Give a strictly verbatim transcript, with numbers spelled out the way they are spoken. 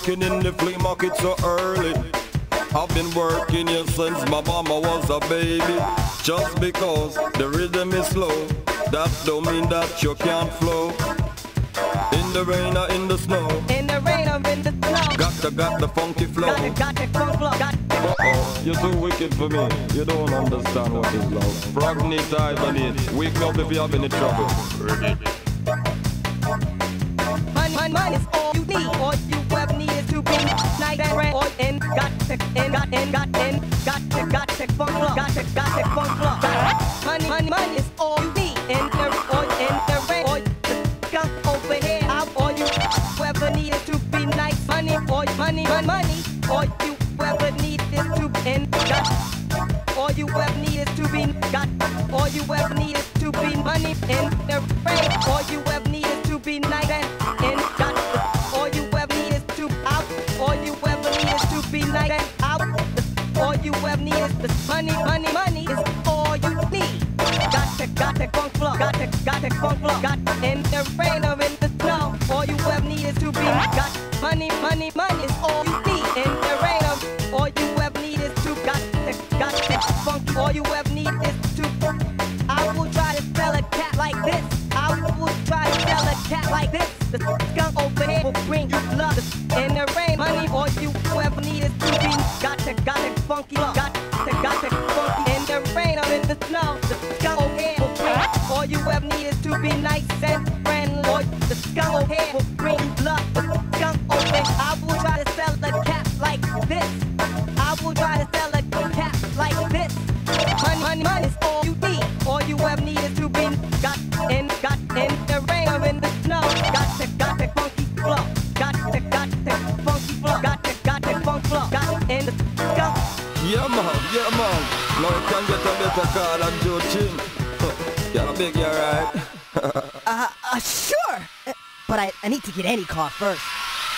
working in the flea market so early. I've been working here since my mama was a baby. Just because the rhythm is slow, that don't mean that you can't flow. In the rain or in the snow, in the rain or in the snow, got the, got the funky flow. Got the, got the funk flow. Got Uh-oh, you're too wicked for me. You don't understand what is love. Frog need to hibernate. Wake me up if you have any trouble. Money, money, money is all you need. All you ever need is to be nice and red. All in, got to, in, got in, got in, got to, got to funk flow. Got to, got to funk flow. Got money, money, money is all you need. In the, all in the rain. All the skunk over here. All you ever need is to be nice. Money, all money, money, money. All you ever need is to be in, got. All you ever need is to be got. All you ever need is to be money in the rain. All you ever need is to be nice and in got. All you ever need is to out. All you ever need is to be nice and out. All you ever need is the money, money, money is all you need. Got to, got to funk flow. Got to, got to funk flow. Got in the rain or in the snow. All you ever need is to be got. Money, money, money is all you need in the rain or all you ever need is to got to, got to funk. All you ever need is to. I will try to sell a cat like this. I will try to sell a cat like this. The skunk over here will bring you love. In the rain, money, all you ever need is to be got to, got to funky love. Got to, got to funky. In the rain or in the snow, the skunk over here will bring. All you ever need is to be nice and friendly. All the skunk over here will bring you love. The skunk over here, I will try to sell a cat like this. I will try to sell a cat like this. Money, money, money is all you need. All you ever need is to be got in, got in the rain or in the snow. Got to, got to funky flow. Got to, got to funky flow. Got to, got to funk flow. Got in the skunk. Yeah man, yeah man. Now you can get a better car than Joe Chin. You're big, you're right. uh, uh, sure. Uh, but I, I need to get any car first.